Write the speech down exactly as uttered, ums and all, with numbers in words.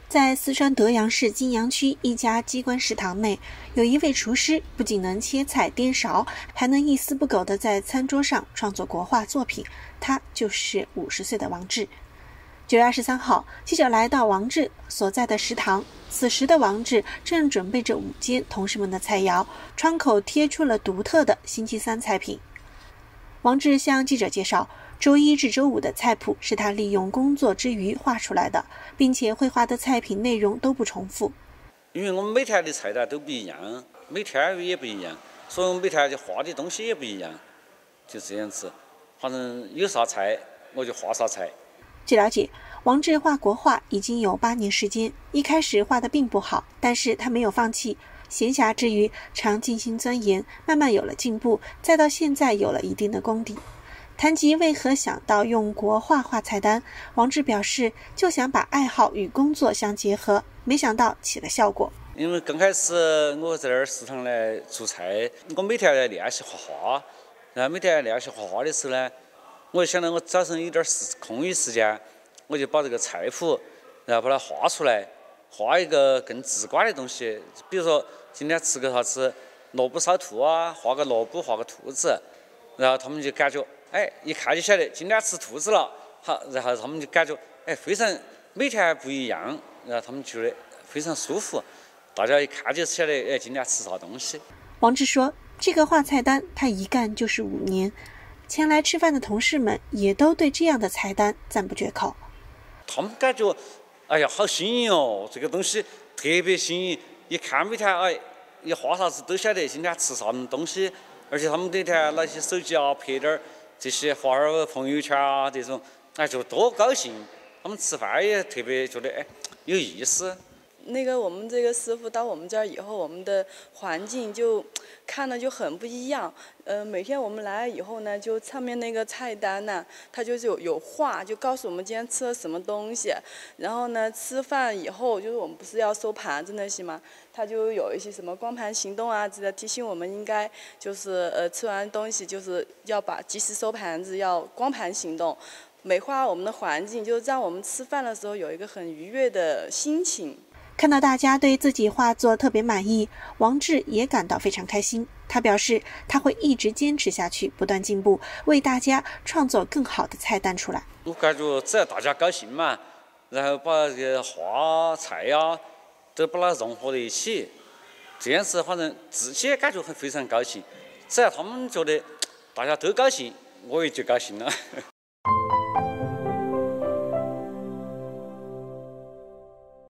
在四川德阳市金阳区一家机关食堂内，有一位厨师不仅能切菜颠勺，还能一丝不苟地在餐桌上创作国画作品。他就是五十岁的王志。九月二十三号，记者来到王志所在的食堂，此时的王志正准备着午间同事们的菜肴，窗口贴出了独特的星期三菜品。王志向记者介绍，周一至周五的菜谱是他利用工作之余画出来的，并且绘画的菜品内容都不重复。 因为我们每天的菜单都不一样，每天也不一样，所以我们每天就画的东西也不一样，就这样子。反正有啥菜我就画啥菜。 据了解，王志画国画已经有八年时间，一开始画的并不好，但是他没有放弃。闲暇之余常静心钻研，慢慢有了进步，再到现在有了一定的功底。谈及为何想到用国画画菜单，王志表示就想把爱好与工作相结合，没想到起了效果。 因为刚开始我在那儿食堂来做菜，我每天来练习画画，然后每天练习画画的时候呢，我就想到我早上有点空余时间，我就把这个菜谱然后把它画出来，画一个更直观的东西，比如说今天吃个啥子萝卜烧兔啊，画个萝卜画个兔子，然后他们就感觉哎一看就晓得今天吃兔子了，好，然后他们就感觉哎非常每天不一样，然后他们觉得非常舒服，大家一看就晓得哎今天吃啥东西。 王志说，这个画菜单他一干就是五年，前来吃饭的同事们也都对这样的菜单赞不绝口。 他们感觉哎呀好新颖哦，这个东西特别新颖，一看每天哎一画啥子都晓得今天吃啥东西，而且他们每天拿起手机啊拍点这些发点朋友圈啊这种，哎就多高兴，他们吃饭也特别觉得哎有意思。 那个我们这个师傅到我们这儿以后，我们的环境就看了就很不一样。呃，每天我们来了以后呢，就上面那个菜单呢，它就是有有画，就告诉我们今天吃了什么东西。然后呢，吃饭以后就是我们不是要收盘子那些吗？它就有一些什么光盘行动啊之类的，提醒我们应该就是呃吃完东西就是要把及时收盘子，要光盘行动。美化我们的环境，就是让我们吃饭的时候有一个很愉悦的心情。 看到大家对自己画作特别满意，王志也感到非常开心。他表示他会一直坚持下去，不断进步，为大家创作更好的菜单出来。 我感觉只要大家高兴嘛，然后把这个画菜呀都把它融合在一起，这样子反正自己也感觉很非常高兴。只要他们觉得大家都高兴，我也就高兴了。